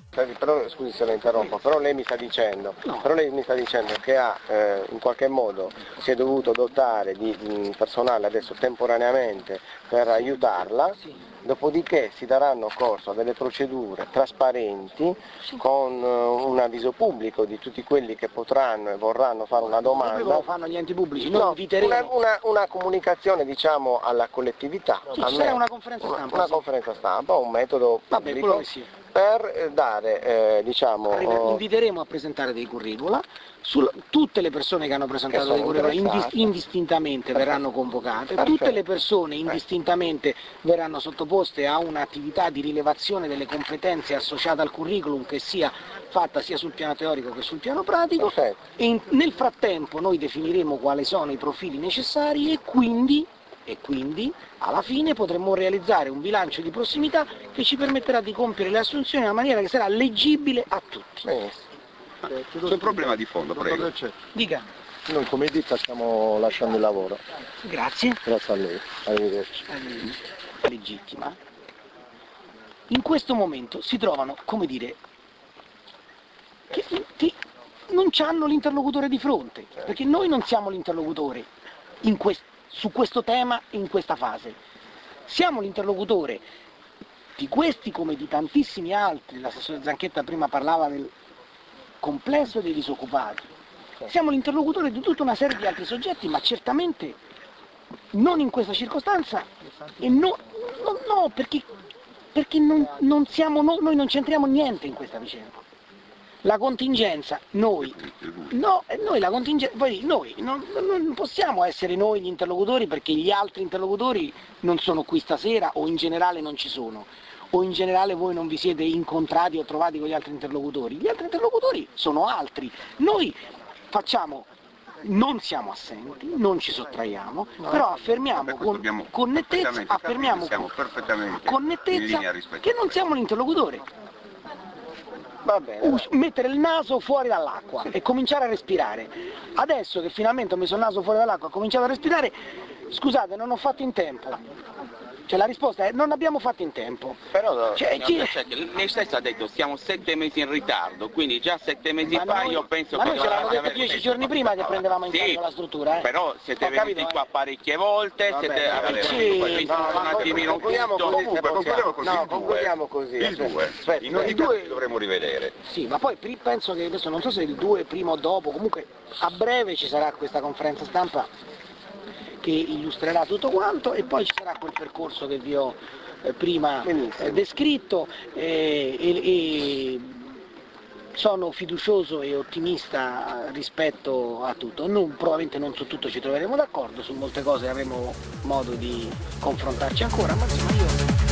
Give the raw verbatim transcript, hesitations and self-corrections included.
Però, scusi se la interrompo, però lei mi sta dicendo, no. però lei mi sta dicendo che ha, eh, in qualche modo si è dovuto dotare di, di personale adesso temporaneamente per sì. aiutarla, sì. dopodiché si daranno corso a delle procedure trasparenti sì. con uh, un avviso pubblico di tutti quelli che potranno e vorranno fare una domanda. Proprio come fanno gli enti pubblici, noi no, inviteremo... Una, una, una comunicazione, diciamo, alla collettività. Sì, a ci me, sarà una conferenza stampa. Una, una sì. conferenza stampa, un metodo Vabbè, pubblico. quello che sia. Per dare, eh, diciamo... Arriva, inviteremo a presentare dei curricula, sul, tutte le persone che hanno presentato che dei curricula indis, indistintamente Perfetto. verranno convocate, Perfetto. tutte le persone indistintamente verranno sottoposte a un'attività di rilevazione delle competenze associate al curriculum che sia fatta sia sul piano teorico che sul piano pratico, e in, nel frattempo noi definiremo quali sono i profili necessari e quindi e quindi alla fine potremo realizzare un bilancio di prossimità che ci permetterà di compiere le assunzioni in una maniera che sarà leggibile a tutti. C'è un problema di fondo, prego. Dica. Noi come ditta stiamo lasciando il lavoro. Grazie. Grazie a lei. Arrivederci. Arrivederci. Legittima. In questo momento si trovano, come dire, che, che non hanno l'interlocutore di fronte, perché noi non siamo l'interlocutore in questo su questo tema in questa fase. Siamo l'interlocutore di questi come di tantissimi altri, l'assessore Zanchetta prima parlava del complesso dei disoccupati, siamo l'interlocutore di tutta una serie di altri soggetti, ma certamente non in questa circostanza, e no, no, no perché, perché non, non siamo, no, noi non c'entriamo niente in questa vicenda. La contingenza, noi, no, noi, la contingenza, poi noi non, non possiamo essere noi gli interlocutori perché gli altri interlocutori non sono qui stasera o in generale non ci sono, o in generale voi non vi siete incontrati o trovati con gli altri interlocutori. Gli altri interlocutori sono altri, noi facciamo, non siamo assenti, non ci sottraiamo, no, però affermiamo con, con nettezza, affermiamo con, con nettezza che non siamo l'interlocutore. Va bene, Us mettere il naso fuori dall'acqua e cominciare a respirare. Adesso che finalmente ho messo il naso fuori dall'acqua e ho cominciato a respirare, scusate, non ho fatto in tempo. Cioè la risposta è non abbiamo fatto in tempo. Però cioè, chi... cioè, lei stesso ha detto siamo sette mesi in ritardo, quindi già sette mesi ma fa noi, io penso ma che... Ma noi ce l'hanno detto dieci giorni prima che prendevamo in carico sì, la struttura, eh? Però siete ho venuti capito, qua eh? parecchie volte, vabbè, siete vabbè, avete visto no, un attimino un punto. Comunque, concludiamo così. No, concludiamo così. Il due. Aspetta, I noi due dovremmo rivedere. Sì, ma poi penso che adesso non so se il due prima o dopo, comunque a breve ci sarà questa conferenza stampa che illustrerà tutto quanto e poi ci sarà quel percorso che vi ho eh, prima eh, descritto eh, e, e sono fiducioso e ottimista rispetto a tutto. Non, probabilmente non su tutto ci troveremo d'accordo, su molte cose avremo modo di confrontarci ancora, ma insomma io